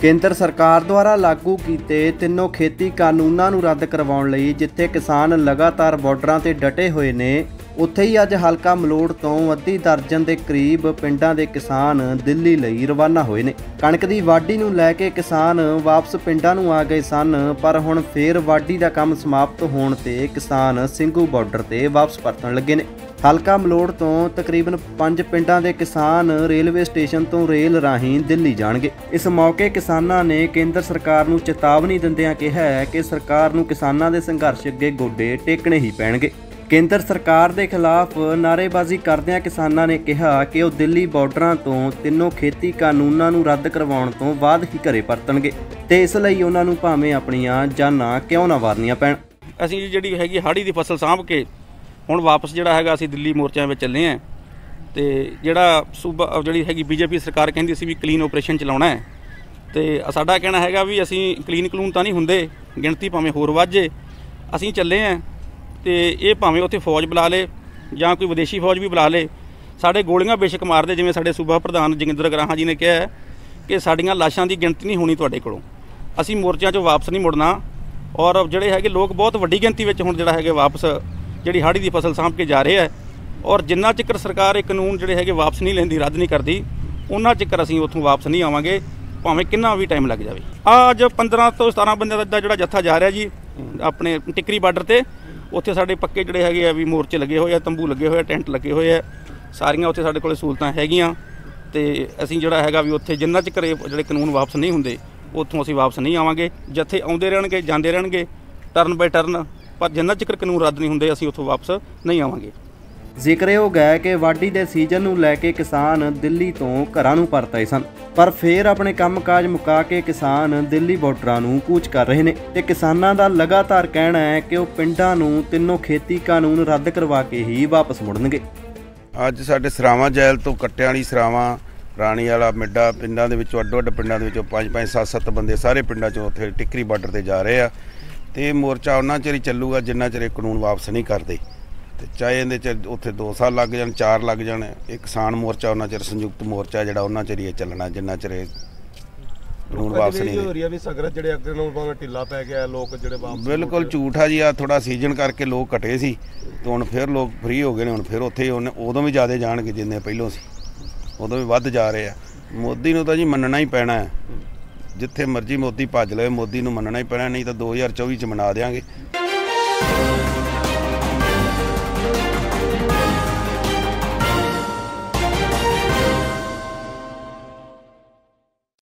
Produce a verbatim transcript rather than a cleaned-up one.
केंद्र सरकार द्वारा लागू कीते तीनों खेती कानूनां नूं रद्द करवाउण लई जिथे किसान लगातार बॉर्डरां ते डटे होए ने, उत्थे ही अज हलका मलोड़ तो अद्धी दर्जन के करीब पिंडां दे किसान दिल्ली लई रवाना होए ने। कणक दी वाढी नूं लै के किसान वापस पिंडां नूं आ गए सन, पर हुण फेर वाढी दा काम समाप्त होण ते किसान ਸਿੰਘੂ बॉर्डर ते वापस परतण लगे ने। हलका मलोड़ तो तकरीबन पंज पिंडां दे किसान रेलवे स्टेशन तो रेल राहीं दिल्ली जाणगे। इस मौके किसानां ने केंद्र सरकार नूं चेतावनी दिंदिआं कहा है कि सरकार नूं किसानां दे संघर्ष अगे गोडे टेकणे ही पैणगे। केंद्र सरकार के खिलाफ नारेबाजी करदिआं किसानां ने कहा कि वो दिल्ली बॉर्डरां तो तीनों खेती कानूनां नूं रद्द करवाउण तो बाद ही घरे परतणगे ते इस लई उन्हां नूं भावें अपणीਆਂ जानां क्यों ना वारनीआं पैण। ਅਸੀਂ ਜਿਹੜੀ ਹੈਗੀ ਹਾੜੀ ਦੀ ਫਸਲ ਸਾਂਭ ਕੇ ਹੁਣ ਵਾਪਸ ਜਿਹੜਾ ਹੈਗਾ ਅਸੀਂ ਦਿੱਲੀ ਮੋਰਚਿਆਂ ਵਿੱਚ ਚੱਲੇ ਆਂ ਤੇ ਜਿਹੜਾ ਸੂਬਾ ਜਿਹੜੀ ਹੈਗੀ ਬੀਜੇਪੀ ਸਰਕਾਰ ਕਹਿੰਦੀ ਸੀ ਵੀ ਕਲੀਨ ਆਪਰੇਸ਼ਨ ਚਲਾਉਣਾ ਹੈ ਤੇ ਸਾਡਾ ਕਹਿਣਾ ਹੈਗਾ ਵੀ ਅਸੀਂ ਕਲੀਨ ਕਲੂਨ ਤਾਂ ਨਹੀਂ ਹੁੰਦੇ, ਗਿਣਤੀ ਭਾਵੇਂ ਹੋਰ ਵੱਧ ਜੇ, ਅਸੀਂ ਚੱਲੇ ਆਂ ਤੇ ਇਹ ਭਾਵੇਂ ਉੱਥੇ ਫੌਜ ਬੁਲਾ ਲੇ ਜਾਂ ਕੋਈ ਵਿਦੇਸ਼ੀ ਫੌਜ ਵੀ ਬੁਲਾ ਲੇ, ਸਾਡੇ ਗੋਲੀਆਂ ਬੇਸ਼ੱਕ ਮਾਰਦੇ। ਜਿਵੇਂ ਸਾਡੇ ਸੂਬਾ ਪ੍ਰਧਾਨ ਜੋਗਿੰਦਰ ਗਰਾਹਾਂ ਜੀ ਨੇ ਕਿਹਾ ਕਿ ਸਾਡੀਆਂ ਲਾਸ਼ਾਂ ਦੀ ਗਿਣਤੀ ਨਹੀਂ ਹੋਣੀ ਤੁਹਾਡੇ ਕੋਲੋਂ, ਅਸੀਂ ਮੋਰਚਿਆਂ 'ਚੋਂ ਵਾਪਸ ਨਹੀਂ ਮੁੜਨਾ। और जोड़े है लोग बहुत वड्डी गिनती में हुण जिहड़ा है वापस जी हाड़ी की फसल साँभ के जा रहे हैं और जिन्ना चिकर सरकार ये कानून जोड़े है वापस नहीं लेंदी, रद्द नहीं करती, उन्ना चिकर असीं उत्थों वापस नहीं आवांगे, भावें किन्ना भी टाइम लग जाए। अज पंद्रह तो सतारह बंदे का जोड़ा जत्था जा रहा जी अपने टिकरी बार्डर से, उत्थे साडे पक्के जोड़े है भी मोर्चे लगे हुए, तंबू लगे हुए, टेंट लगे हुए, सारियां उत्थे साडे कोल सहूलतां हैगियां ते असीं जोड़ा है भी उत्थे जिन्ना चिकर जोड़े कानून वापस नहीं हुंदे उत्थों असीं वापस नहीं आवांगे। जत्थे आउंदे रहणगे जांदे रहणगे टर्न बाय टर्न, पर जिन्ना चिकर कानून रद्द नहीं हुंदे असीं उत्थों वापस नहीं आवांगे। ਜ਼ਿਕਰਯੋਗ है कि वाढी के सीजन नूं लैके किसान दिल्ली तो घरां नूं परत आए सन, पर फिर अपने काम काज मुका के किसान दिल्ली बॉर्डरां नूं कूच कर रहे ने ते किसानां दा लगातार कहना है कि वो पिंडां नूं तीनों खेती कानून रद्द करवा के ही वापस मुड़नगे। अज साडे सरावां जैल तो कट्टियां वाली सरावां राणी वाला मिड्डा पिंडां दे विचों अड्डो अड्ड पिंडां दे विचों पंज पंज सत्त सत्त बंदे सारे पिंडां चों उत्थे टिकरी बार्डर ते जा रहे आ ते मोर्चा उन्ना चिर ही चलूगा जिन्ना चिर कानून वापस नहीं करते, ते चाहे इहदे च उत्थे दो साल लग जाण चार लग जाण। एक किसान मोर्चा उन्ना चिर संयुक्त मोर्चा जिहड़ा उन्ना चिर ही चलना जिन्ना चिर कानून वापस नहीं हो रही है। सगरत जिहड़े अगे नालों ढिला पै गया, लोक जिहड़े वापस बिल्कुल झूठ आ जी। आ थोड़ा सीजन करके लोग घटे सी ते हुण फिर लोग फ्री हो गए ने, हुण फिर उत्थे उदों भी ज़्यादा जाणगे जिन्ने पहिलों सी, उदों भी वध जा रहे हैं। मोदी नूं तां जी मन्नना ही पैना है, जिथे मर्जी मोदी भज लवे मोदी नूं मन्नना ही पैना, नहीं तो दो हज़ार चौबी च मना देंगे।